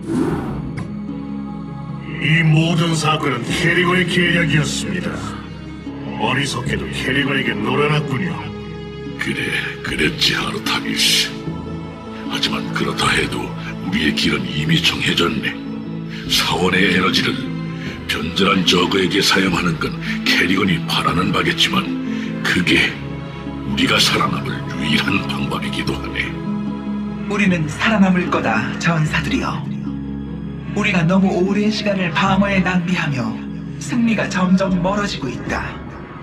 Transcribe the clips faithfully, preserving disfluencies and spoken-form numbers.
이 모든 사건은 캐리건의 계략이었습니다. 어리석게도 캐리건에게 놀아났군요. 그래, 그랬지, 아르타니스. 하지만 그렇다 해도 우리의 길은 이미 정해졌네. 사원의 에너지를 변절한 저그에게 사용하는 건 캐리건이 바라는 바겠지만 그게 우리가 살아남을 유일한 방법이기도 하네. 우리는 살아남을 거다, 전사들이여. 우리가 너무 오랜 시간을 방어에 낭비하며 승리가 점점 멀어지고 있다.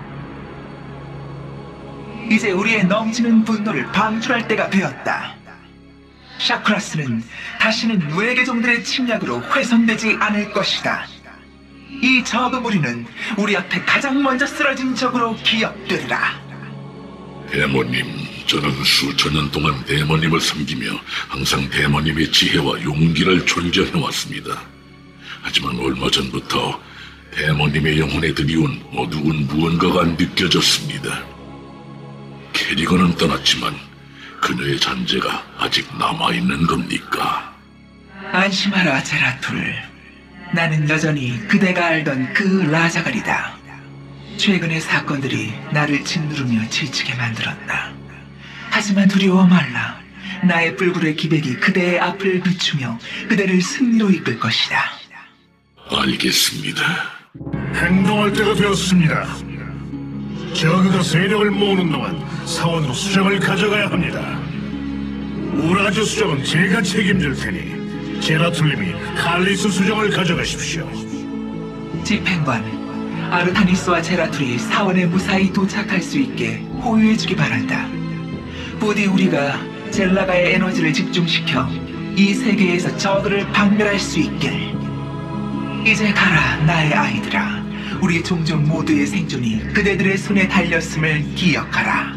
이제 우리의 넘치는 분노를 방출할 때가 되었다. 샤크라스는 다시는 외계종들의 침략으로 훼손되지 않을 것이다. 이 저그 무리는 우리 앞에 가장 먼저 쓰러진 적으로 기억되리라. 대모님, 저는 수천 년 동안 대모님을 섬기며 항상 대모님의 지혜와 용기를 존경해왔습니다. 하지만 얼마 전부터 대모님의 영혼에 드리운 어두운 무언가가 느껴졌습니다. 캐리건은 떠났지만 그녀의 잔재가 아직 남아있는 겁니까? 안심하라, 제라툴. 나는 여전히 그대가 알던 그 라자갈이다. 최근의 사건들이 나를 짓누르며 지치게 만들었다. 하지만 두려워 말라. 나의 불굴의 기백이 그대의 앞을 비추며 그대를 승리로 이끌 것이다. 알겠습니다. 행동할 때가 되었습니다. 저그가 세력을 모으는 동안 사원으로 수정을 가져가야 합니다. 우라즈 수정은 제가 책임질 테니 제라툴님이 칼리스 수정을 가져가십시오. 집행관, 아르타니스와 제라툴이 사원에 무사히 도착할 수 있게 호위해주기 바란다. 부디 우리가 젤라가의 에너지를 집중시켜 이 세계에서 저그를 박멸할 수 있길. 이제 가라, 나의 아이들아. 우리 종족 모두의 생존이 그대들의 손에 달렸음을 기억하라.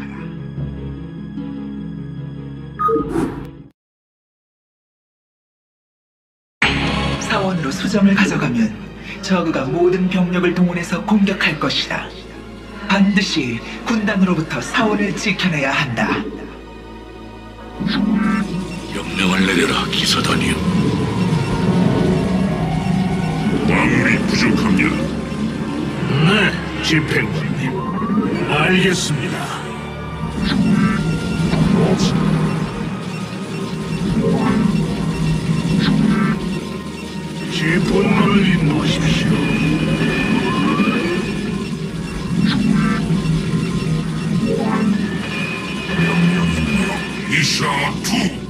사원으로 수정을 가져가면 저그가 모든 병력을 동원해서 공격할 것이다. 반드시 군단으로부터 사원을 지켜내야 한다. 명령을 내려라, 기사단이여. 광물이 부족합니다. 네, 집행관님. 알겠습니다. 제 분노를 인도하십시오. 이샤투.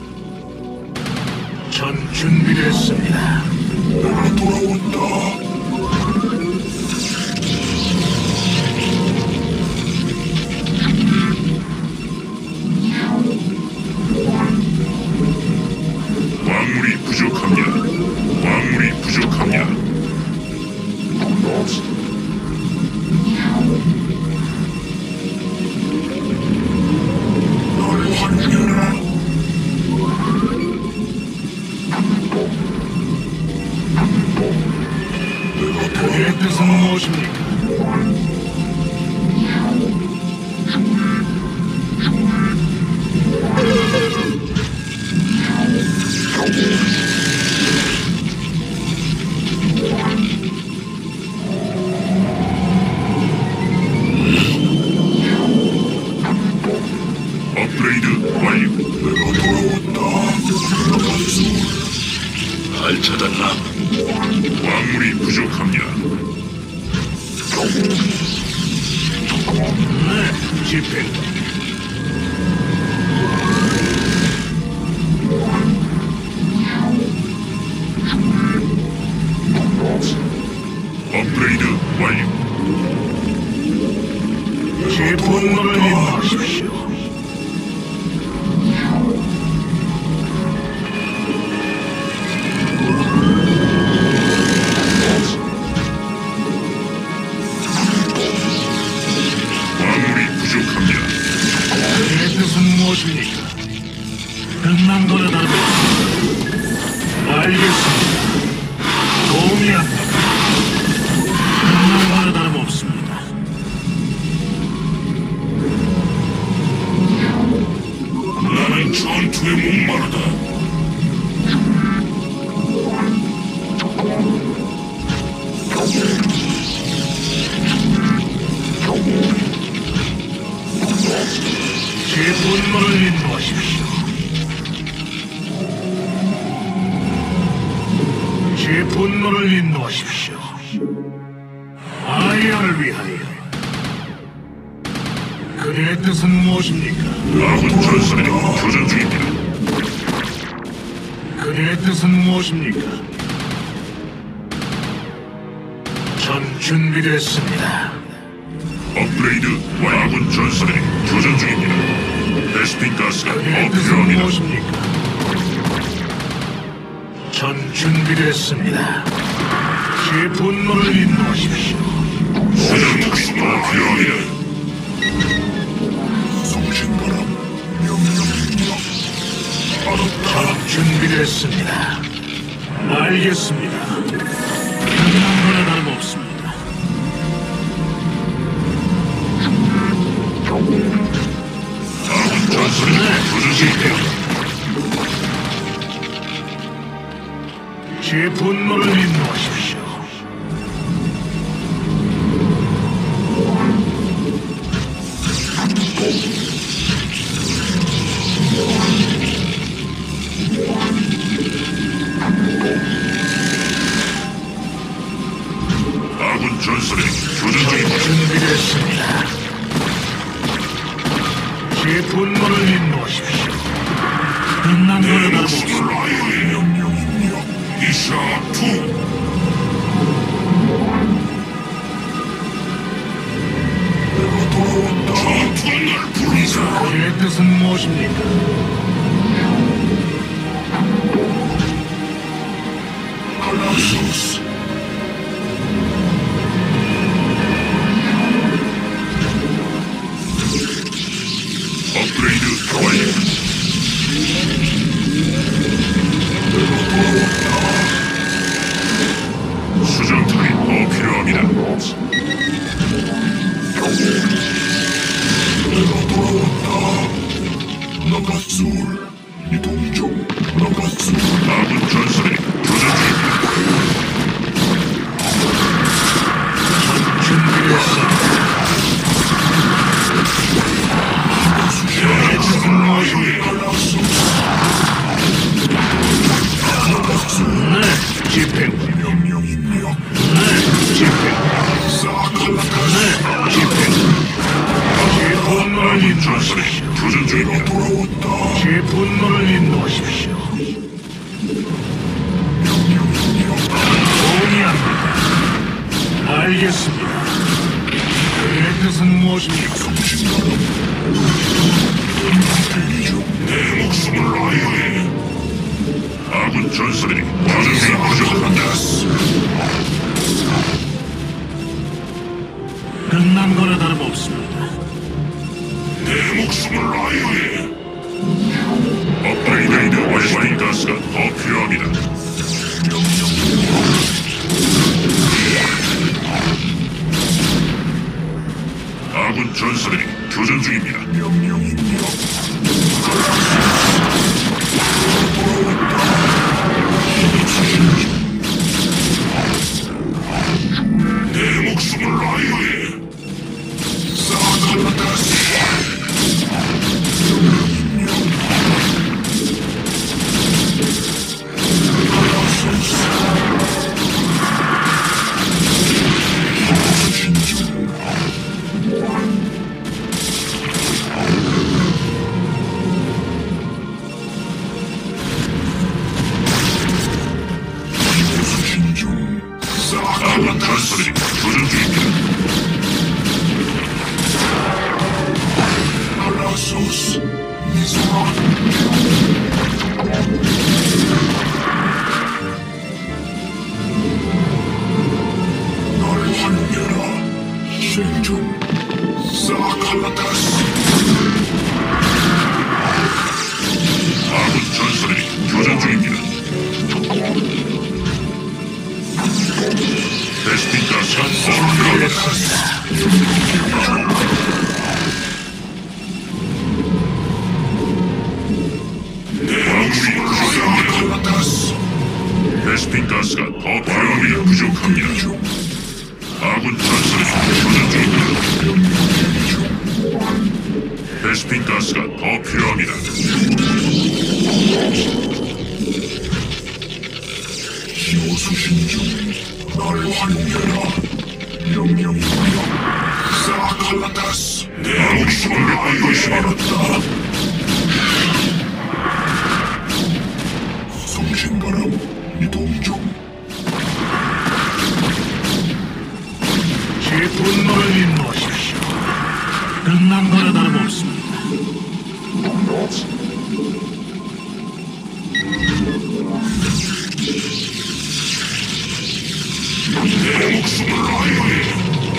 전 준비됐습니다. 내가 돌아온다. 광물이 부족합니다. 광물이 부족합니다. 너를 환영해라. 그의 뜻은 무엇입니까? 업그레이드 완료. 내가 돌아왔다. 잘 찾았나? 광물이 부족합니다. 네, 집행관. 업그레이드 완료. 제 분노를 인도하십시오. 광물이 부족합니다. 제 분노를 인도하십시오. 아이언을 위하여. 그의 뜻은 무엇입니까? 아군 전사들이 교전 중입니다. 그의 뜻은 무엇입니까? 전 준비됐습니다. 업그레이드 완료. 아군 전사들이 교전 중입니다. 베스핀 가스가 더 그의 뜻은 필요합니다. 무엇입니까? 전 준비됐습니다. 제 분노를 인도하십시오. 수정탑이 더 필요합니다. 송신바람 명령입니다. 전 준비됐습니다. 알겠습니다. 끝난 거나 다름없습니다. 아군 전사들이 교전 중입니다. 제 분노를 인도하십시오. 아군 전사들이 교전 중입니다. 준비됐습니다. 제 분노를 인도하십시오. 끝난 거나 다름없습니다. 명령입니다. 이샤 투. 전투가 날 부르자. 그의 뜻은 무엇입니까? 알라소스. 업그레이드 완료. 수정탑이 더 필요합니다. 내가 돌아왔다. 나가술 이동 중. 나가술. 아군 전사들이 교전 중입니다. 준비됐습니다. 그의 뜻은 무엇입니까? 네, 집행. 명령입니다. 네, 집행. 네, 집행. 제 분노를 아군 전사들이 인도하십시오. 교전 중입니다. 돌아왔다. 제 분노를 인도하십시오. 동의합니다. 알겠습니다. 그의 뜻은 무엇입니까? 내 목숨을 아유해. 아군 전사들이 교전이 부족합니다. 끝난 거나 다름없습니다. 내 목숨을 아유해. 업그레이드 완료된 가스가 더 필요합니다. 아군 전사들이 교전 중입니다. 명령입니다. 내 목숨을 아유해. 아군 전사들이 교전 중입니다. 알라소스 미소라. 널 환겨라. 생존. 사칼라타스. 아군 전사들이 교전 중입니다. 베스핀 가스가 더 필요합니다. 광물이 부족합니다. 베스핀 가스가 더 필요합니다. 부족합니다. 아군 전사들이 교전 중입니다. 베스핀 가스가 더 필요합니다. 히오스 수신 중. 날 활용해라. 명령이며 사칼라타스. 내 목숨을 받고 있습니다. 알았다. 성신바람 이동 중. 제 분노를 인도하십시오. 끝난 거나 다름없습니다. 내 목숨을 아이오니.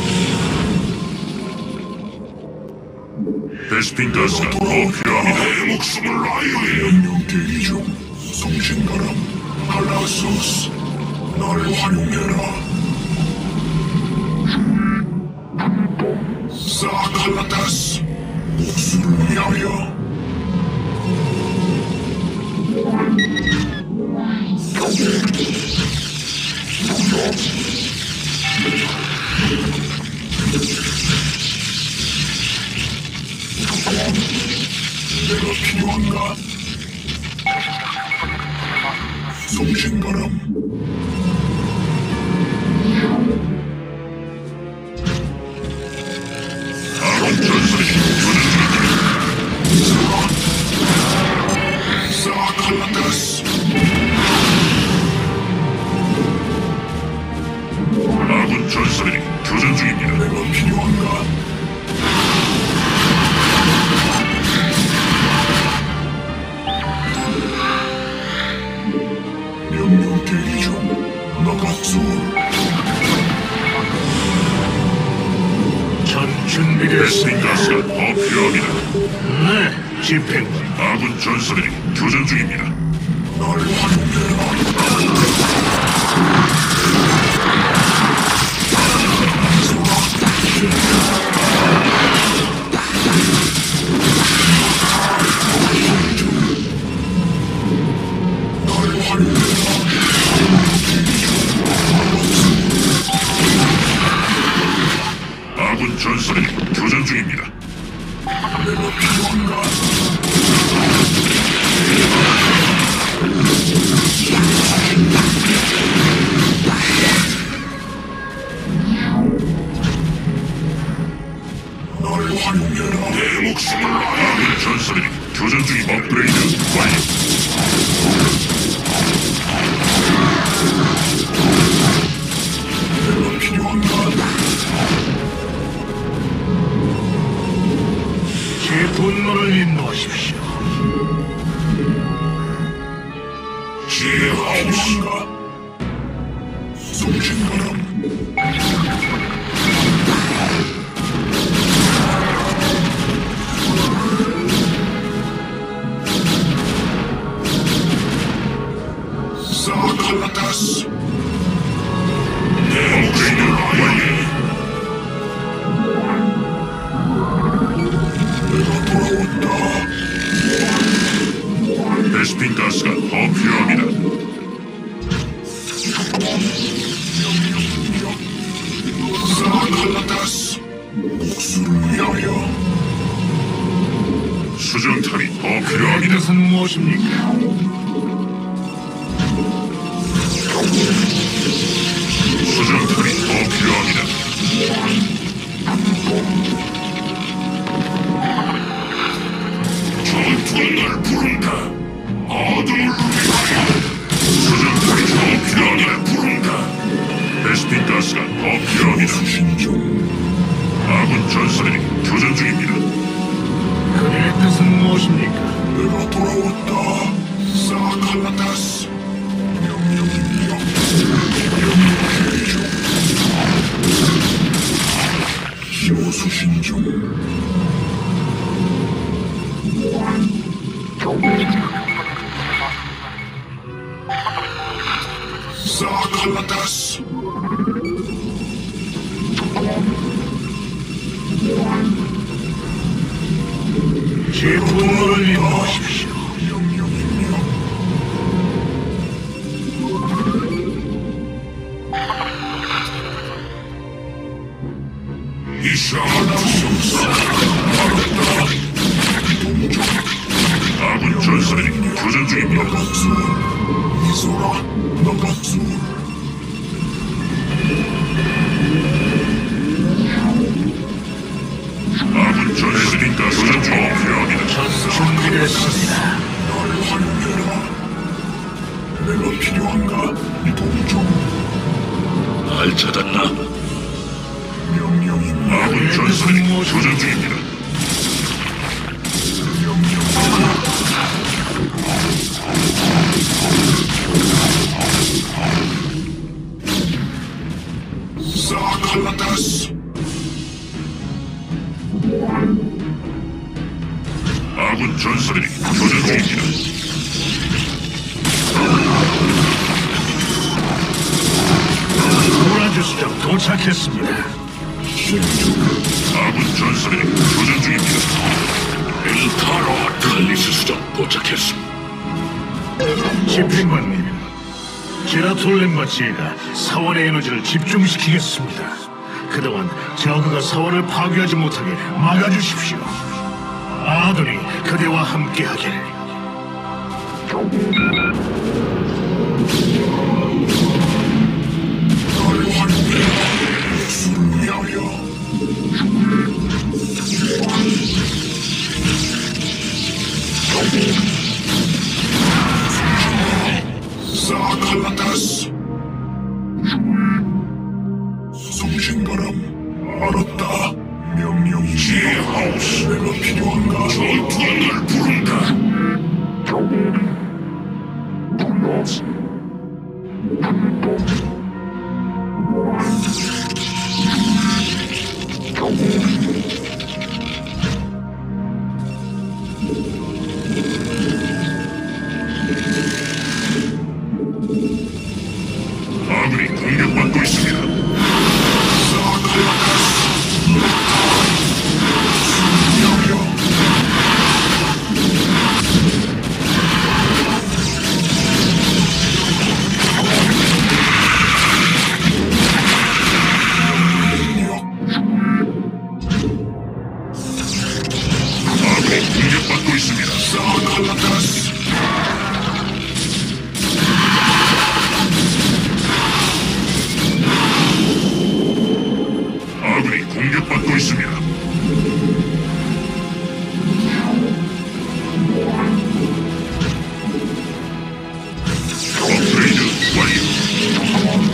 베스핀 가스가 더 필요합니다. 내 목숨을 아이오니. 명령 대기 중. 성신바람 칼라소스. 날 활용해라. 사칼라타스. 목수를 위하여. 내가 필요한가? 성신바람. 아군 전설이 교전 중입니다. 사칼라타스. 아군 전설이 교전 중입니다. 내가 필요한가? 명령 대기 중. 나가솔. 전 준비됐습니다. 베스핀 가스가 더 필요합니다. 네, 집행관. 아군 전설이 교전 중입니다. 날 활용해라. 날 활용해라. 아군 전설이 교전 중입니다. 내가 필요한가? 날 활용해라. 내 목숨을 아군 전설이 교전 중입니다. 업그레이드 완료. 내가 필요한가? 제 분노를 인도하십시오. 제하우스. 성신바람. 사칼라타스. 내 목숨을 완료. 내가 돌아왔다. 베스핀 가스가 더 필요합니다. 사칼라타스. 목수를 위하여. 수정탑이 더 그의 필요합니다. 뜻은 무엇입니까? 수정탑이 더 필요합니다. 전투가 날 부른다. 어둠을 위하여. 수정탑이 더 필요합니다. 부른다. 베스핀 가스가 더 필요합니다. 수신 중. 아군 전설이 교전 중입니다. 그의 뜻은 무엇입니까? 내가 돌아왔다. 사칼라타스. 명령입니다. 명령 대기 중. 기호 수신 중. 사칼라타스. 제 분노를 인도하십시오. 명령입니다. 이샤하나소사. 동족. 아군 전설이 교전 중입니다. 나가수. 미소라. 나가수. 전사들이 교전 중입니다. 전 준비됐습니다. 나를 활용해라. 내가 필요한가? 이동 중. 날 찾았나? 명령이 아군 전사들이 교전 중입니다. 사칼라타스. 아군 전사들이 교전 중입니다. 도라지 수정 도착했습니다. 아군 전사들이 교전 중입니다. 엘타로 달리스 수정 도착했습니다. 집행관님, 제라톨렘과 제가 사원의 에너지를 집중시키겠습니다. 그동안 저그가 사원을 파괴하지 못하게 막아주십시오. 아들이 그대와 함께하길. 나를 활용해라. 목숨을 위하여. 사칼라타스. 송신바람. 알았다. 명령이 지하우스. 내가 필요한가? 전투가 날 부른다. 아군이 공격받고 있습니다. 아군이 공격받고 있습니다. 사칼라타스. 아군이 공격받고 있습니다. 업그레이드 완료.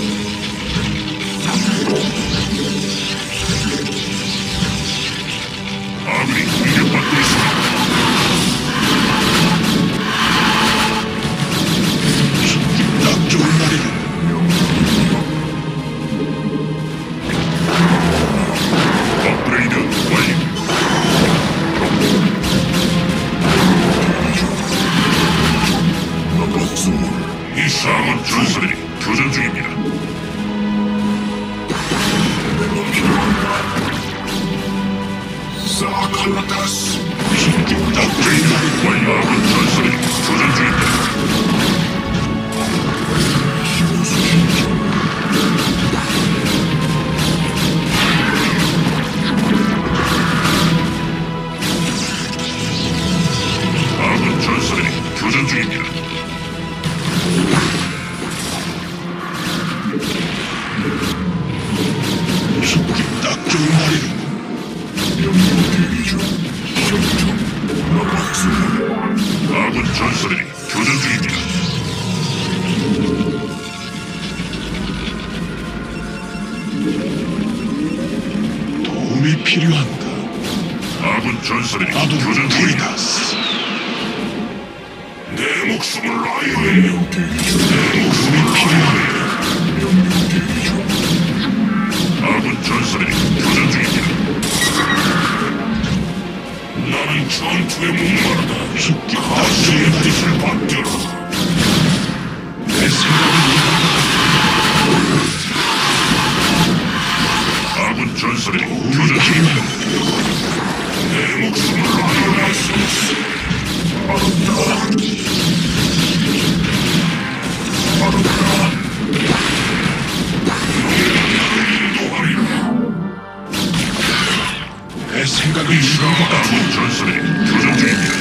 아군이 공격받고 있습니다. 딱 좋은 날이네. 업그레이드 완료. 나갔소. 이 사원 전사들이 교전 중입니다. 내가 필요한가? 사칼라타스. 업그레이드 완료. 아군 전사들이 교전 중입니다. 아군 전사들이 교전 중입니다. 딱 좋은 날이네. 명령 대기 중. 중. 나갔소. 아군 전사들이 교전 중입니다. 도움이 필요한가? 아군 전사들이 나도 교전 중입니다. 도리다스. 내 목숨을 라이오에 명령 대기 중. 도움이 필요한가? 명령 대기 중. 아군 전사들이 교전 중입니다. 나는 전투에 목마르다. 죽기 딱 가시의 좋은 날이네. 뜻을 받들어. 내 생각은 아군 전사들이 도움이 교전 중입니다. 필요한가? 내 목숨을 라이오에 쏘스. 알았다. 알았다. 내 생각은 이런 것 같아. 아군 전사들이 교전 중입니다.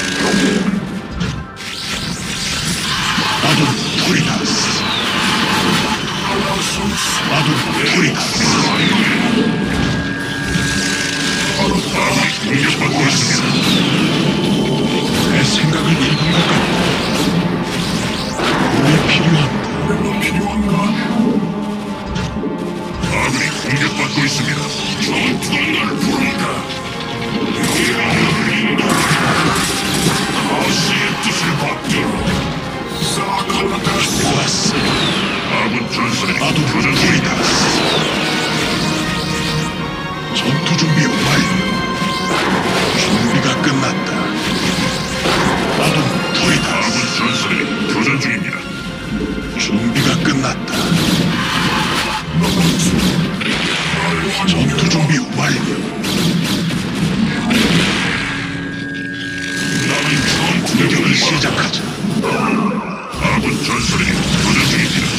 나도 도리다스. 나도 도리다스. 알았다. 아군이 공격받고 있습니다. 내 생각을 읽은 것 같다. 도움이 필요한가? 내가 필요한가? 아군이 공격받고 있습니다. 전투가 날 부른다. 가시의 뜻을 받들어. 좋았어. 아군 전선이 나도 교전 중이다. 전투 준비 완료. 준비가 끝났다. 나도 둘이다. 아군 전선이 교전 중입니다. 준비가 끝났다. 전투 준비 완료. 나는 전투 공격을 시작하자. 아군 전선이 교전 중입니다.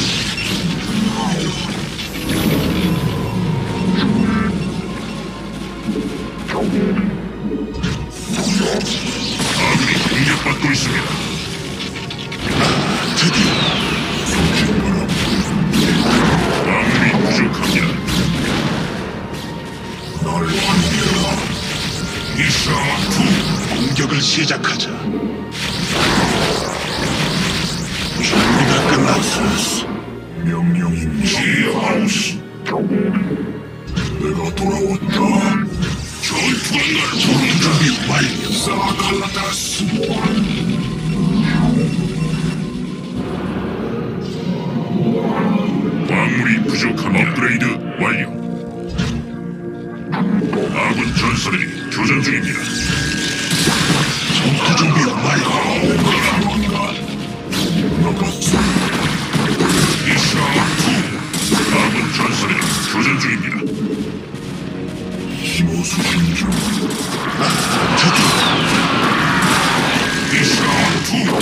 아군이 공격받고 있습니다. 드디어 아군이 부족합니다. 이샤투 공격을 시작하자. 준비가 끝났어. 명령입니다. 지하우스 내가 돌아왔다. 전투가 날 전투 부른다. 준비 완료. 사칼라다스. 광물이 부족합니다. 업그레이드 완료. 아군 전선이 교전 중입니다. 전투 준비 완료. 이샤투 아군 전선이 교전 중입니다. 힘호수신 중. 이샤투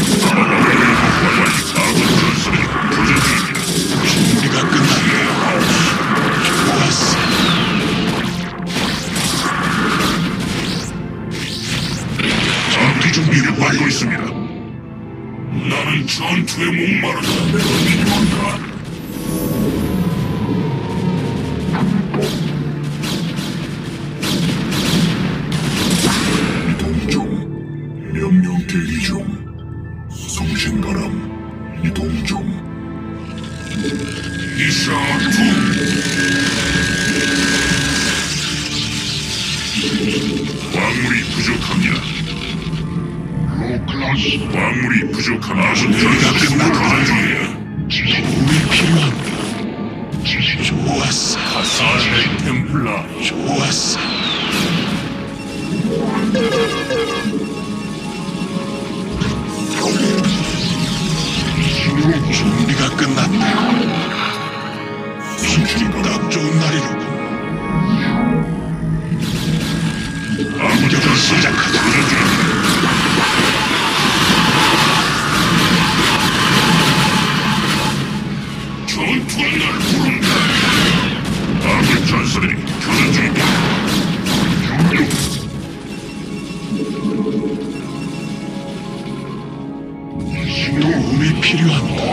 아군 전선이 교전 중입니다. 준비가 끝났다. 좋았어. 전투 준비 공격받고 완료. 있습니다. 나는 전투에 목마르다. 내가 필요한가? 이동 중. 명령 대기 중. 성신바람. 이동 중. 이샤투 광물이 부족합니다. 로클라스. 광물이 부족한 아군 전선이 교전 중입니다. 도움이 필요한가? 좋았어. 사르 템플라 좋았어. 준비가 끝났다. 수출이 딱 좋은 날이로군. 아군 공격을 전선이 시작하자. 교전 중입니다. 전투가 날 부른다. 아군 전선이 교전 중입니다. 도움이 필요한가?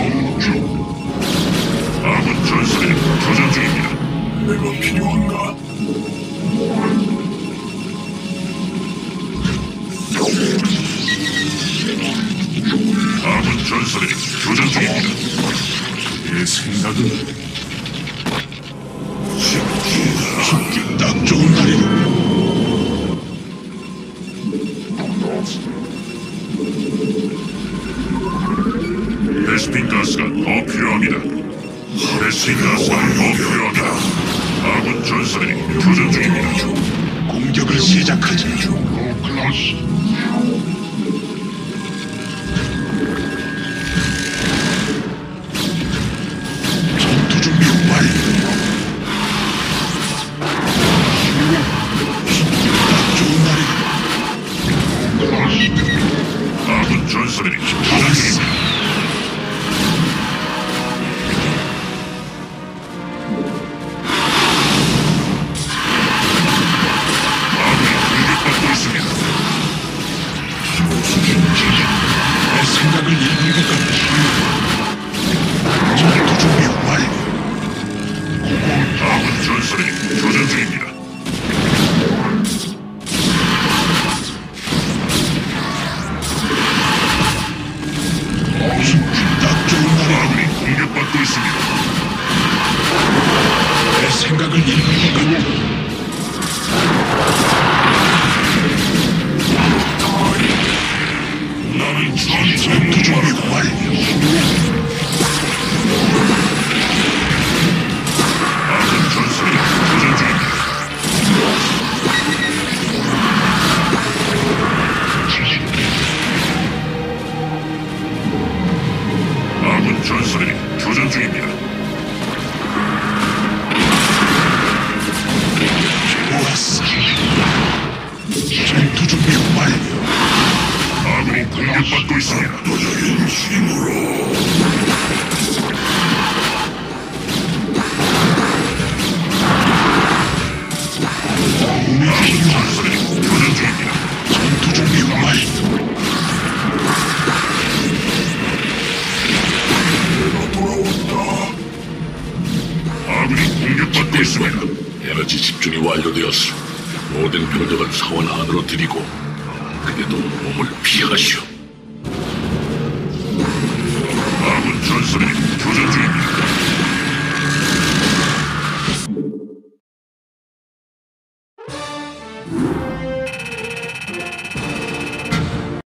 아군 전선이 교전 중입니다. 내가 필요한가? 아군 전선이 교전 중입니다. 내 생각은 죽기 딱 좋은 날이로군. 베스핀 가스가 더 필요합니다. 베스핀 가스가 더 필요합니다. 아군 전선이 교전 중입니다. 공격을 시작하자. 전투 준비 완료. 딱 좋은 날이로군. 아군 전선이 교전 중입니다. 아군이 공격받고 있습니다. 교전 중입니다. 좋았어. 전투 준비 완료. 아군이 공격받고 있습니다. 압도적인 힘으로 아군 전사들이 교전 중입니다. 전투 준비 완료. 내가 돌아왔다. 아군이 공격받고 있습니다. 에너지 집중이 완료되었소. 모든 병력을 사원 안으로 들이고 그래도 몸을 피하시오.